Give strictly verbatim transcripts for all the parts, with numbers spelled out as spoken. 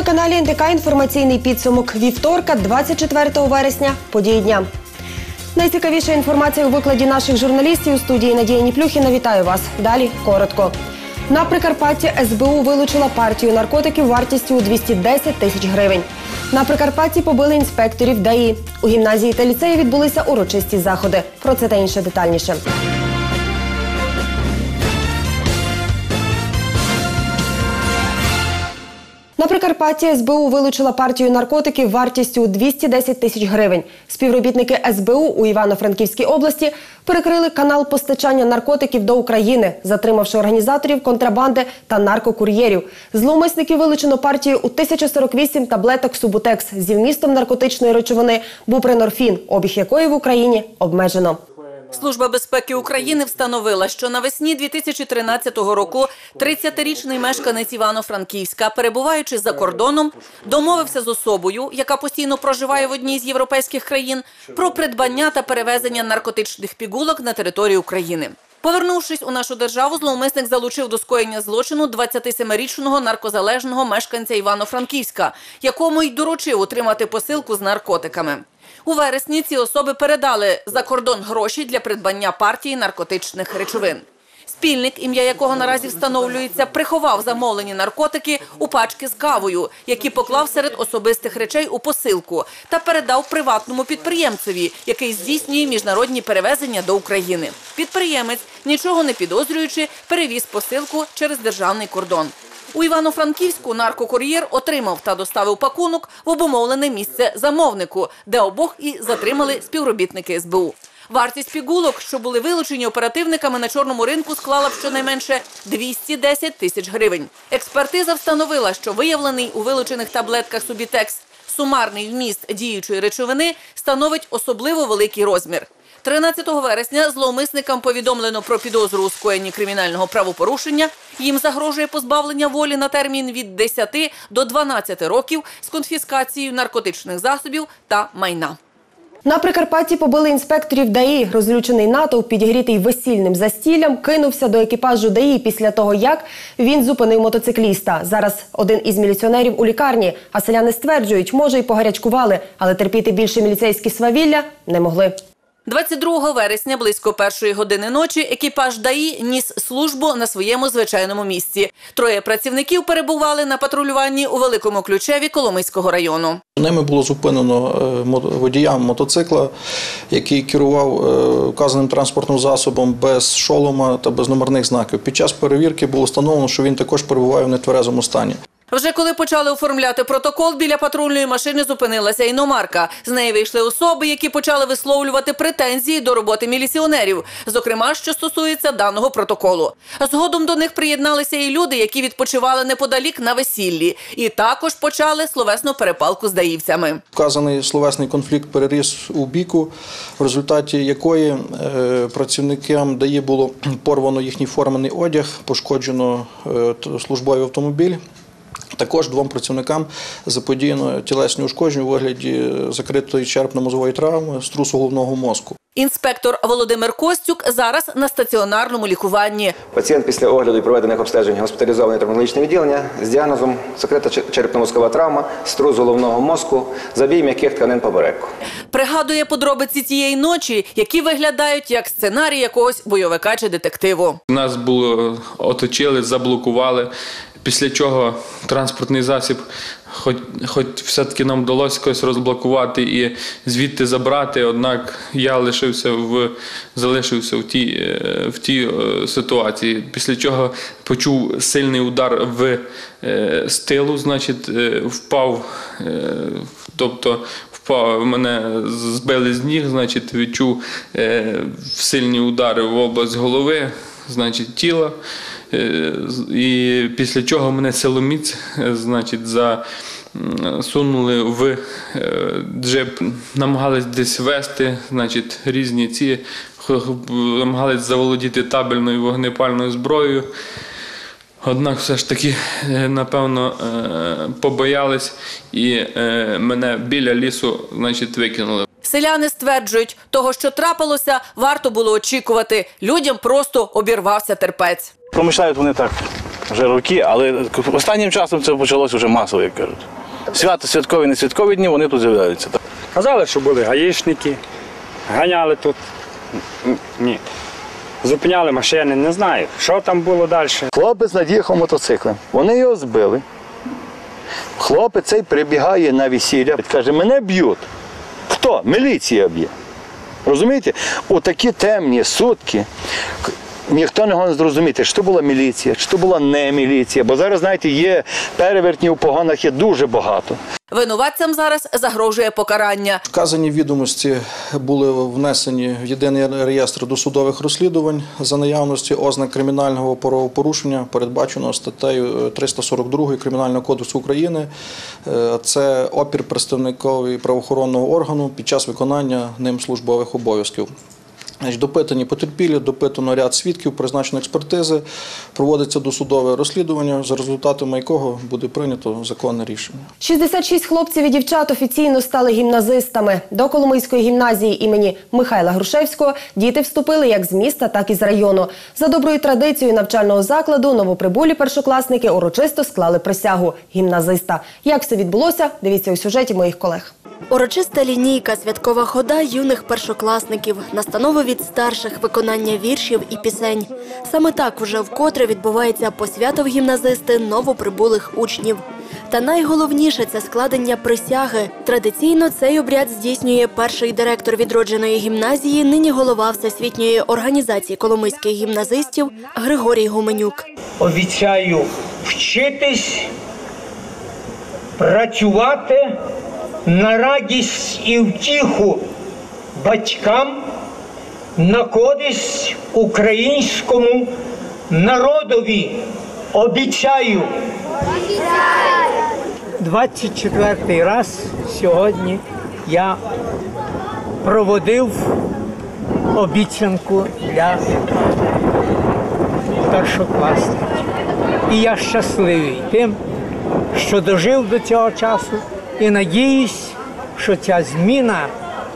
телеканалі ен те ка інформаційний підсумок вівторка, двадцять четвертого вересня. Події дня. Найцікавіша інформація у викладі наших журналістів у студії Надія Ніплюхіна. Вітаю вас. Далі коротко. На Прикарпатті ес бе у вилучила партію наркотиків вартістю у двісті десять тисяч гривень. На Прикарпатті побили інспекторів де і. У гімназії та ліцеї відбулися урочисті заходи. Про це та інше детальніше. На Прикарпатті ес бе у вилучила партію наркотиків вартістю у двісті десять тисяч гривень. Співробітники ес бе у у Івано-Франківській області перекрили канал постачання наркотиків до України, затримавши організаторів контрабанди та наркокур'єрів. Зловмисників вилучено партію у тисячу сорок вісім таблеток Субутекс зі вмістом наркотичної речовини бупренорфін, обіг якої в Україні обмежено. Служба безпеки України встановила, що навесні дві тисячі тринадцятого року тридцятирічний мешканець Івано-Франківська, перебуваючи за кордоном, домовився з особою, яка постійно проживає в одній з європейських країн, про придбання та перевезення наркотичних пігулок на територію України. Повернувшись у нашу державу, зловмисник залучив до скоєння злочину двадцятисемирічного наркозалежного мешканця Івано-Франківська, якому й доручив утримати посилку з наркотиками. У вересні ці особи передали за кордон гроші для придбання партії наркотичних речовин. Спільник, ім'я якого наразі встановлюється, приховав замовлені наркотики у пачки з кавою, які поклав серед особистих речей у посилку та передав приватному підприємцеві, який здійснює міжнародні перевезення до України. Підприємець, нічого не підозрюючи, перевіз посилку через державний кордон. У Івано-Франківську наркокур'єр отримав та доставив пакунок в обумовлене місце замовнику, де обох і затримали співробітники ес бе у. Вартість пігулок, що були вилучені оперативниками на чорному ринку, склала б щонайменше двісті десять тисяч гривень. Експертиза встановила, що виявлений у вилучених таблетках Субутекс сумарний вміст діючої речовини становить особливо великий розмір. тринадцятого вересня зловмисникам повідомлено про підозру у скоєнні кримінального правопорушення. Їм загрожує позбавлення волі на термін від десяти до дванадцяти років з конфіскацією наркотичних засобів та майна. На Прикарпатті побили інспекторів де і. Розлючений натовп, підігрітий весільним застіллям, кинувся до екіпажу де і після того, як він зупинив мотоцикліста. Зараз один із міліціонерів у лікарні, а селяни стверджують, може й погарячкували, але терпіти більше міліцейські свавілля не могли. двадцять другого вересня близько першої години ночі екіпаж де і ніс службу на своєму звичайному місці. Троє працівників перебували на патрулюванні у Великому Ключеві Коломийського району. Ними було зупинено водія мотоцикла, який керував вказаним транспортним засобом без шолома та без номерних знаків. Під час перевірки було встановлено, що він також перебуває в нетверезому стані. Вже коли почали оформляти протокол, біля патрульної машини зупинилася іномарка. З неї вийшли особи, які почали висловлювати претензії до роботи міліціонерів, зокрема, що стосується даного протоколу. Згодом до них приєдналися і люди, які відпочивали неподалік на весіллі. І також почали словесну перепалку з даївцями. Вказаний словесний конфлікт переріс у бійку, в результаті якої працівникам де і було порвано їхній формений одяг, пошкоджено службовий автомобіль. Також двом працівникам заподіяно тілесні ушкодження у вигляді закритої черепно-мозової травми, струсу головного мозку. Інспектор Володимир Костюк зараз на стаціонарному лікуванні. Пацієнт після огляду і проведених обстежень госпіталізований в травматологічне відділення з діагнозом закрита черепно-мозкова травма, струс головного мозку, забій м'яких тканин попереку. Пригадує подробиці цієї ночі, які виглядають як сценарій якогось бойовика чи детективу. Нас було оточили, заблокували. Після чого транспортний засіб, хоч, хоч все-таки нам вдалося якось розблокувати і звідти забрати, однак я лишився в, залишився в тій, в тій ситуації. Після чого почув сильний удар в, з тилу, значить, впав, тобто впав, мене збили з ніг, значить, відчув сильні удари в область голови, значить, тіла. І після чого мене силоміць, значить, засунули в джип, намагались десь вести, значить, різні ці, намагались заволодіти табельною вогнепальною зброєю. Однак все ж таки, напевно, побоялись і мене біля лісу, значить, викинули. Селяни стверджують, того, що трапилося, варто було очікувати. Людям просто обірвався терпець. Промишляють вони так вже роки, але останнім часом це почалося вже масово, як кажуть. Свято, святкові, не святкові дні, вони тут з'являються. Казали, що були гаїшники, ганяли тут. Ні. Зупиняли машини, не знаю, що там було далі. Хлопець над'їхав мотоциклем, вони його збили. Хлопець цей прибігає на весілля, каже, мене б'ють. Хто? Міліція б'є. Розумієте? У такі темні сутки ніхто не може зрозуміти, чи то була міліція, чи то була не міліція. Бо зараз, знаєте, є перевертні у погонах, є дуже багато. Винуватцям зараз загрожує покарання. Вказані відомості були внесені в єдиний реєстр досудових розслідувань за наявності ознак кримінального правопорушення, передбаченого статтею триста сорок два Кримінального кодексу України. Це опір представникові правоохоронного органу під час виконання ним службових обов'язків. Допитані потерпілі, допитано ряд свідків, призначено експертизи, проводиться досудове розслідування, за результатами якого буде прийнято законне рішення. шістдесят шість хлопців і дівчат офіційно стали гімназистами. До Коломийської гімназії імені Михайла Грушевського діти вступили як з міста, так і з району. За доброю традицією навчального закладу новоприбулі першокласники урочисто склали присягу гімназиста. Як все відбулося, дивіться у сюжеті моїх колег. Урочиста лінійка, святкова хода юних першокласників, настанови від старших, виконання віршів і пісень. Саме так вже вкотре відбувається посвята в гімназисти новоприбулих учнів. Та найголовніше – це складення присяги. Традиційно цей обряд здійснює перший директор відродженої гімназії, нині голова Всесвітньої організації коломийських гімназистів Григорій Гуменюк. Обіцяю вчитись, працювати на радість і втіху батькам, на користь українському народові. Обіцяю. двадцять четвертий раз сьогодні я проводив обіцянку для першокласників. І я щасливий тим, що дожив до цього часу. І надіюсь, що ця зміна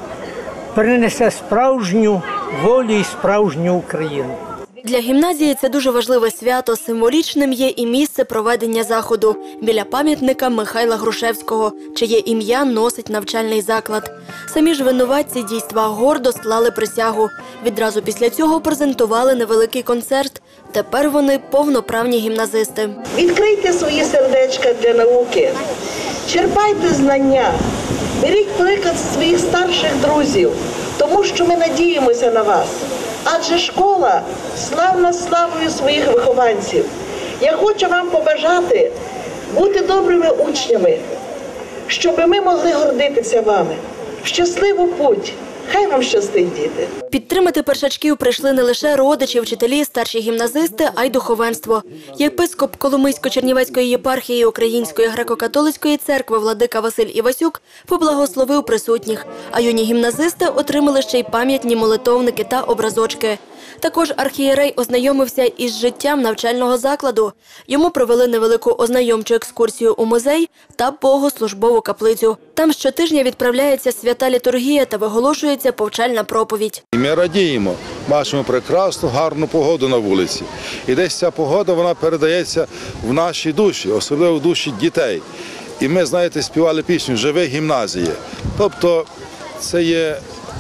принесе справжню волю і справжню Україну. Для гімназії це дуже важливе свято. Символічним є і місце проведення заходу біля пам'ятника Михайла Грушевського, чиє ім'я носить навчальний заклад. Самі ж винуватці дійства гордо склали присягу. Відразу після цього презентували невеликий концерт. Тепер вони повноправні гімназисти. Відкрийте свої сердечка для науки, черпайте знання, беріть приклад своїх старших друзів, тому що ми надіємося на вас. Адже школа славна славою своїх вихованців. Я хочу вам побажати бути добрими учнями, щоб ми могли гордитися вами. В щасливу путь! Хай вам щастить, діти! Підтримати першачків прийшли не лише родичі, вчителі, старші гімназисти, а й духовенство. Єпископ Коломийсько-Чернівецької єпархії Української греко-католицької церкви владика Василь Івасюк поблагословив присутніх, а юні гімназисти отримали ще й пам'ятні молитовники та образочки. Також архієрей ознайомився із життям навчального закладу. Йому провели невелику ознайомчу екскурсію у музей та богослужбову каплицю. Там щотижня відправляється свята літургія та виголошується повчальна проповідь. Ми радіємо, бачимо прекрасну, гарну погоду на вулиці. І десь ця погода, вона передається в наші душі, особливо в душі дітей. І ми, знаєте, співали пісню «Живе гімназія». Тобто це є,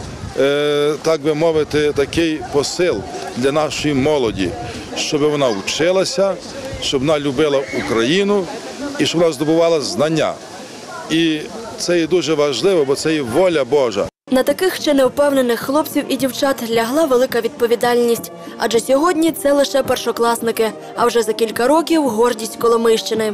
е, так би мовити, такий посил для нашої молоді, щоб вона вчилася, щоб вона любила Україну і щоб вона здобувала знання. І це є дуже важливо, бо це є воля Божа. На таких ще невпевнених хлопців і дівчат лягла велика відповідальність. Адже сьогодні це лише першокласники, а вже за кілька років – гордість Коломийщини.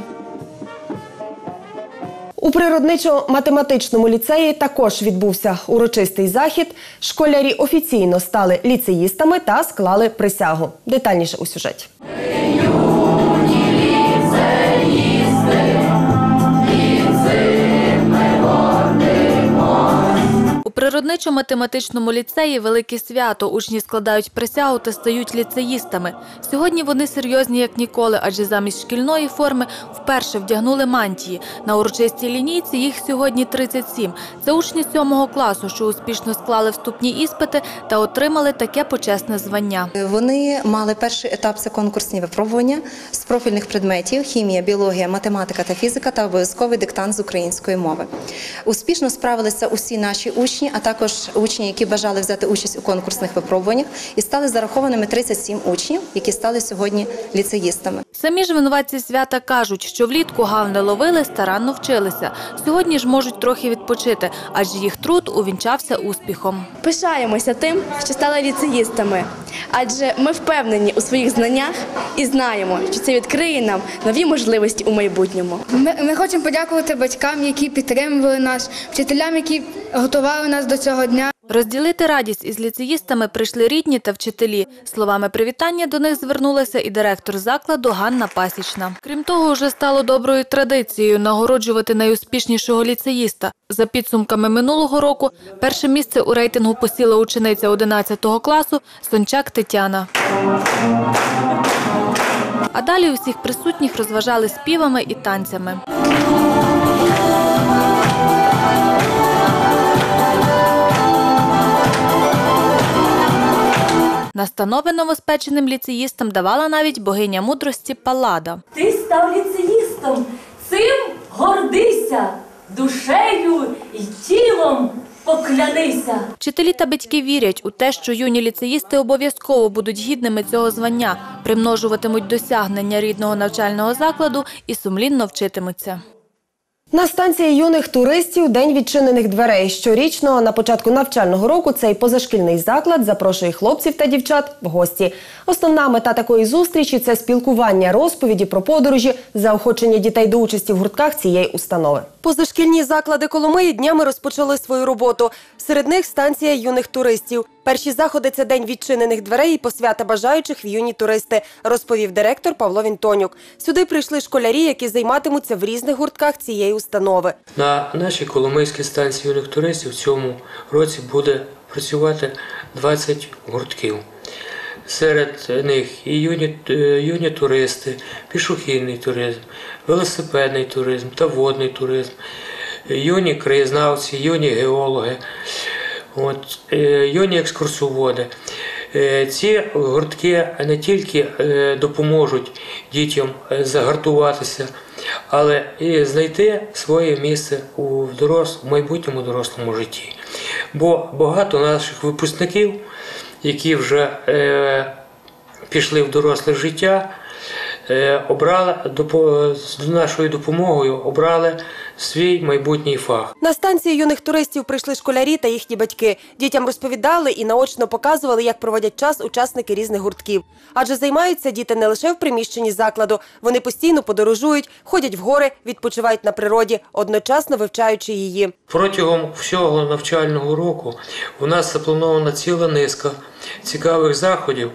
У природничо-математичному ліцеї також відбувся урочистий захід. Школярі офіційно стали ліцеїстами та склали присягу. Детальніше у сюжеті. У природничо-математичному ліцеї велике свято. Учні складають присягу та стають ліцеїстами. Сьогодні вони серйозні як ніколи, адже замість шкільної форми вперше вдягнули мантії. На урочистій лінійці їх сьогодні тридцять сім. Це учні сьомого класу, що успішно склали вступні іспити та отримали таке почесне звання. Вони мали перший етап – це конкурсні випробування з профільних предметів – хімія, біологія, математика та фізика та обов'язковий диктант з української мови. Успішно справилися усі наші учні, а також учні, які бажали взяти участь у конкурсних випробуваннях, і стали зарахованими тридцять сім учнів, які стали сьогодні ліцеїстами. Самі ж винуватці свята кажуть, що влітку гав не ловили, старанно вчилися. Сьогодні ж можуть трохи відпочити, адже їх труд увінчався успіхом. Пишаємося тим, що стали ліцеїстами, адже ми впевнені у своїх знаннях і знаємо, що це відкриє нам нові можливості у майбутньому. Ми, ми хочемо подякувати батькам, які підтримували нас, вчителям, які готували нас до цього дня. Розділити радість із ліцеїстами прийшли рідні та вчителі. Словами привітання до них звернулася і директор закладу Ганна Пасічна. Крім того, вже стало доброю традицією нагороджувати найуспішнішого ліцеїста. За підсумками минулого року перше місце у рейтингу посіла учениця одинадцятого класу Сончак Тетяна. А далі усіх присутніх розважали співами і танцями. Настанови новоспеченим ліцеїстам давала навіть богиня мудрості Паллада. Ти став ліцеїстом, цим гордися, душею і тілом поклянися. Вчителі та батьки вірять у те, що юні ліцеїсти обов'язково будуть гідними цього звання, примножуватимуть досягнення рідного навчального закладу і сумлінно вчитимуться. На станції юних туристів День відчинених дверей. Щорічно на початку навчального року цей позашкільний заклад запрошує хлопців та дівчат в гості. Основна мета такої зустрічі – це спілкування, розповіді про подорожі, заохочення дітей до участі в гуртках цієї установи. Позашкільні заклади Коломиї днями розпочали свою роботу. Серед них станція юних туристів. Перші заходи – це День відчинених дверей і посвята бажаючих в юні туристи, розповів директор Павло Вінтонюк. Сюди прийшли школярі, які займатимуться в різних гуртках цієї установи. На нашій Коломийській станції юних туристів в цьому році буде працювати двадцять гуртків. Серед них і юні, юні туристи, пішохідний туризм, велосипедний туризм та водний туризм, юні краєзнавці, юні геологи, от, юні екскурсоводи. Ці гуртки не тільки допоможуть дітям загартуватися, але і знайти своє місце у дорос... в майбутньому дорослому житті. Бо багато наших випускників, які вже е, пішли в доросле життя, е, обрали, допо... з нашою допомогою обрали свій майбутній фах. На станції юних туристів прийшли школярі та їхні батьки. Дітям розповідали і наочно показували, як проводять час учасники різних гуртків. Адже займаються діти не лише в приміщенні закладу. Вони постійно подорожують, ходять в гори, відпочивають на природі, одночасно вивчаючи її. Протягом всього навчального року у нас запланована ціла низка цікавих заходів,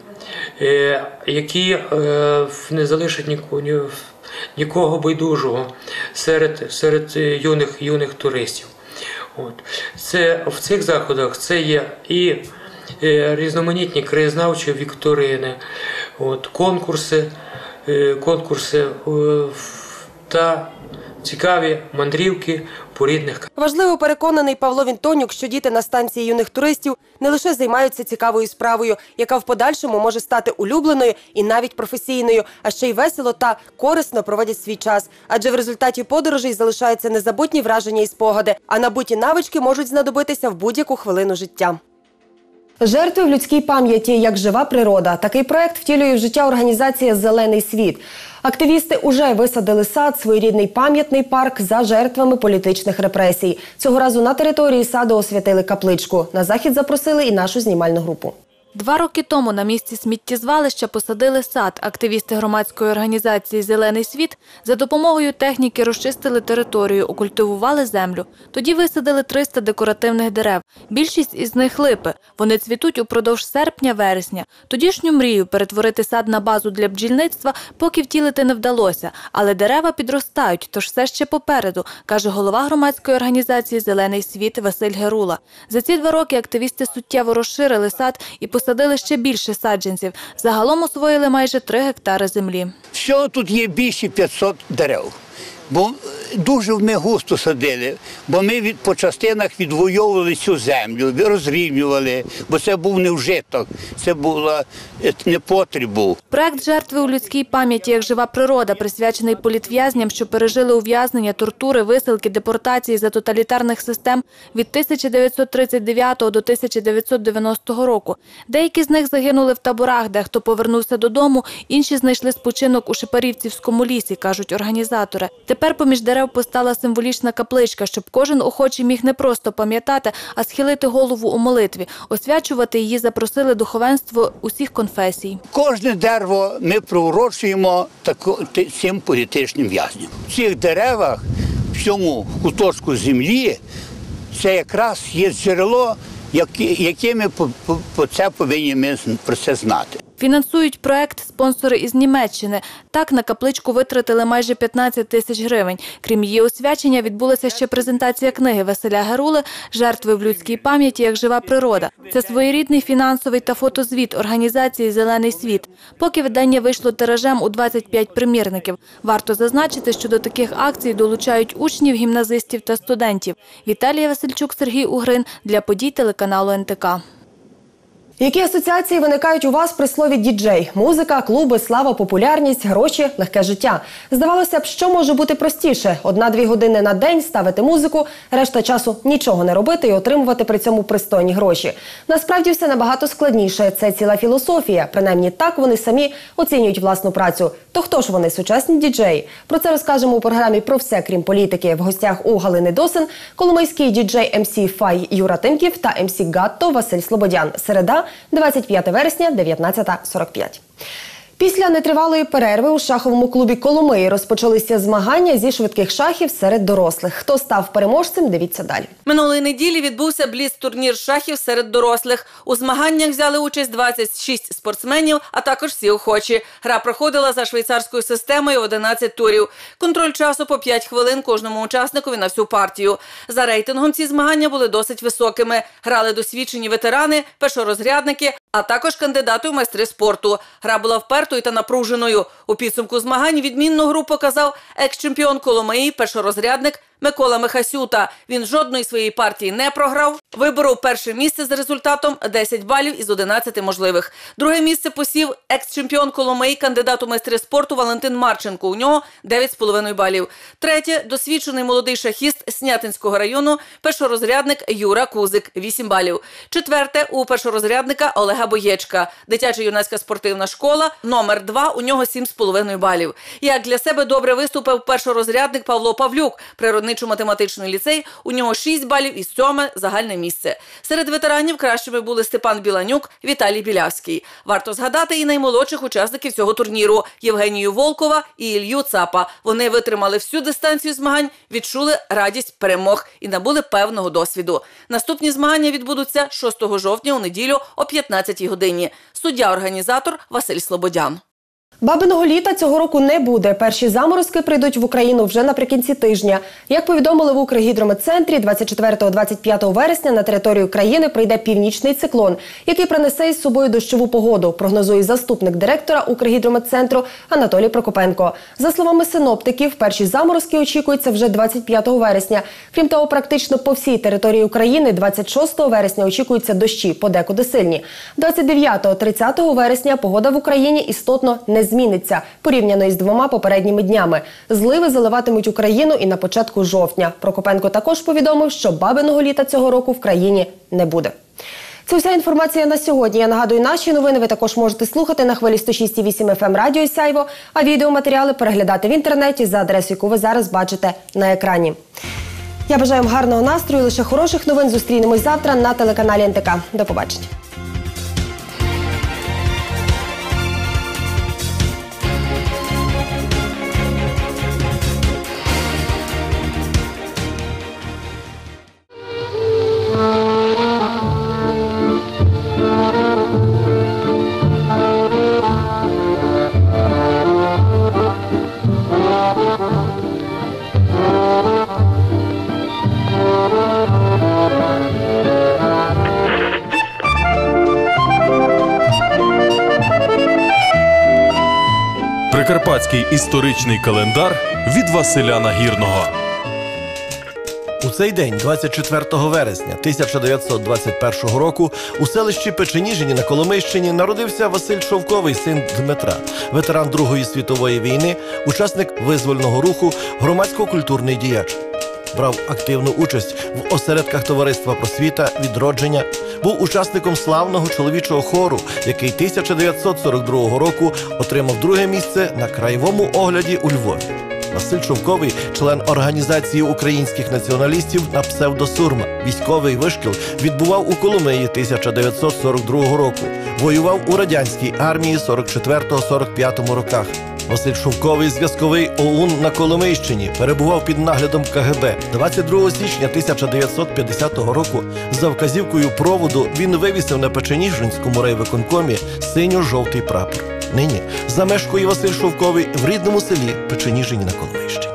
які не залишать нікого. Нікого байдужого серед, серед юних, юних туристів. От. Це, в цих заходах це є і е, різноманітні краєзнавчі вікторини, от, конкурси, е, конкурси е, та цікаві мандрівки по рідних. Важливо переконаний Павло Вінтонюк, що діти на станції юних туристів не лише займаються цікавою справою, яка в подальшому може стати улюбленою і навіть професійною, а ще й весело та корисно проводять свій час. Адже в результаті подорожей залишаються незабутні враження і спогади, а набуті навички можуть знадобитися в будь-яку хвилину життя. Жертви в людській пам'яті як жива природа. Такий проект втілює в життя організація «Зелений світ». Активісти уже висадили сад, своєрідний пам'ятний парк за жертвами політичних репресій. Цього разу на території саду освятили капличку. На захід запросили і нашу знімальну групу. Два роки тому на місці сміттєзвалища посадили сад. Активісти громадської організації «Зелений світ» за допомогою техніки розчистили територію, окультивували землю. Тоді висадили триста декоративних дерев. Більшість із них – липи. Вони цвітуть упродовж серпня-вересня. Тодішню мрію перетворити сад на базу для бджільництва поки втілити не вдалося. Але дерева підростають, тож все ще попереду, каже голова громадської організації «Зелений світ» Василь Герула. За ці два роки активісти суттєво розширили сад і посадили ще більше саджанців. Загалом освоїли майже три гектари землі. Всього тут є більше п'ятсот дерев. Бо дуже ми густо садили, бо ми від, по частинах відвоювали цю землю, розрівнювали, бо це був не вжиток, це була непотріб був. Проект «Жертви у людській пам'яті як жива природа», присвячений політв'язням, що пережили ув'язнення, тортури, висилки, депортації за тоталітарних систем від тисяча дев'ятсот тридцять дев'ятого до тисяча дев'ятсот дев'яностого року. Деякі з них загинули в таборах, дехто повернувся додому, інші знайшли спочинок у Шепарівцівському лісі, кажуть організатори. Тепер поміж дерев постала символічна капличка, щоб кожен охочий міг не просто пам'ятати, а схилити голову у молитві. Освячувати її запросили духовенство усіх конфесій. Кожне дерево ми приурочуємо цим політичним в'язням. В цих деревах, в цьому куточку землі, це якраз є джерело, яке ми по це повинні ми про це знати. Фінансують проект спонсори із Німеччини. Так, на капличку витратили майже п'ятнадцять тисяч гривень. Крім її освячення, відбулася ще презентація книги Василя Герули «Жертви в людській пам'яті як жива природа». Це своєрідний фінансовий та фотозвіт організації «Зелений світ». Поки видання вийшло тиражем у двадцять п'ять примірників. Варто зазначити, що до таких акцій долучають учнів, гімназистів та студентів. Віталія Васильчук, Сергій Угрин. Для подій телеканалу ен те ка. Які асоціації виникають у вас при слові «діджей»? Музика, клуби, слава, популярність, гроші, легке життя. Здавалося б, що може бути простіше? Одна-дві години на день ставити музику, решта часу нічого не робити і отримувати при цьому пристойні гроші. Насправді все набагато складніше. Це ціла філософія. Принаймні так вони самі оцінюють власну працю. То хто ж вони, сучасні діджеї? Про це розкажемо у програмі «Про все, крім політики». В гостях у Галини Досин коломийський діджей ем сі Фай Юра Тимків та ем сі Гатто Василь Слободян. Середа, двадцять п'яте вересня, дев'ятнадцята сорок п'ять. Після нетривалої перерви у шаховому клубі Коломиї розпочалися змагання зі швидких шахів серед дорослих. Хто став переможцем, дивіться далі. Минулої неділі відбувся бліц-турнір шахів серед дорослих. У змаганнях взяли участь двадцять шість спортсменів, а також всі охочі. Гра проходила за швейцарською системою в одинадцять турів. Контроль часу по п'ять хвилин кожному учасникові на всю партію. За рейтингом ці змагання були досить високими. Грали досвідчені ветерани, першорозрядники, а також кандидати у майстри спорту. Гра була впертою та напруженою. У підсумку змагань відмінну гру показав екс-чемпіон Коломиї, першорозрядник Микола Михасюта. Він жодної своєї партії не програв. Виборов перше місце з результатом десять балів із одинадцяти можливих. Друге місце посів екс-чемпіон Коломиї, кандидат у майстри спорту Валентин Марченко. У нього дев'ять з половиною балів. Третє – досвідчений молодий шахіст Снятинського району, першорозрядник Юра Кузик, вісім балів. Четверте – у першорозрядника Олега Боєчка. Дитячо-юнацька спортивна школа, номер два, у нього сім з половиною балів. Як для себе добре виступив першорозрядник Павло Павлюк, природничо-математичний ліцей, у нього шість балів і сьоме загальне місце. Серед ветеранів кращими були Степан Біланюк, Віталій Білявський. Варто згадати і наймолодших учасників цього турніру – Євгенію Волкова і Ілью Цапа. Вони витримали всю дистанцію змагань, відчули радість перемог і набули певного досвіду. Наступні змагання відбудуться шостого жовтня у неділю о п'ятнадцятій годині. Суддя-організатор Василь Слободян. Бабиного літа цього року не буде. Перші заморозки прийдуть в Україну вже наприкінці тижня. Як повідомили в Укргідрометцентрі, двадцять четвертого - двадцять п'ятого вересня на територію країни прийде північний циклон, який принесе із собою дощову погоду, прогнозує заступник директора Укргідрометцентру Анатолій Прокопенко. За словами синоптиків, перші заморозки очікуються вже двадцять п'ятого вересня. Крім того, практично по всій території України двадцять шостого вересня очікуються дощі, подекуди сильні. двадцять дев'ятого - тридцятого вересня погода в Україні істотно не зміниться, порівняно із двома попередніми днями. Зливи заливатимуть Україну і на початку жовтня. Прокопенко також повідомив, що бабиного літа цього року в країні не буде. Це вся інформація на сьогодні. Я нагадую, наші новини ви також можете слухати на хвилі сто шість і вісім еф ем радіо Сяйво, а відеоматеріали переглядати в інтернеті за адресою, яку ви зараз бачите на екрані. Я бажаю вам гарного настрою, лише хороших новин. Зустрінемось завтра на телеканалі ен те ка. До побачення. Прикарпатський історичний календар від Василя Нагірного. У цей день, двадцять четвертого вересня тисяча дев'ятсот двадцять першого року, у селищі Печеніжині на Коломийщині народився Василь Шовковий, син Дмитра, ветеран Другої світової війни, учасник визвольного руху, громадсько-культурний діяч. Брав активну участь в осередках товариства «Просвіта», «Відродження», був учасником славного чоловічого хору, який тисяча дев'ятсот сорок другого року отримав друге місце на краєвому огляді у Львові. Василь Шовковий – член Організації українських націоналістів на псевдо-Сурма. Військовий вишкіл відбував у Коломиї тисяча дев'ятсот сорок другого року. Воював у радянській армії сорок четвертого сорок п'ятому роках. Василь Шовковий – зв'язковий ОУН на Коломийщині, перебував під наглядом ка ге бе. двадцять другого січня тисяча дев'ятсот п'ятдесятого року за вказівкою проводу він вивісив на Печеніжинському райвиконкомі синьо-жовтий прапор. Нині замешкує Василь Шовковий в рідному селі Печеніжині на Коломийщині.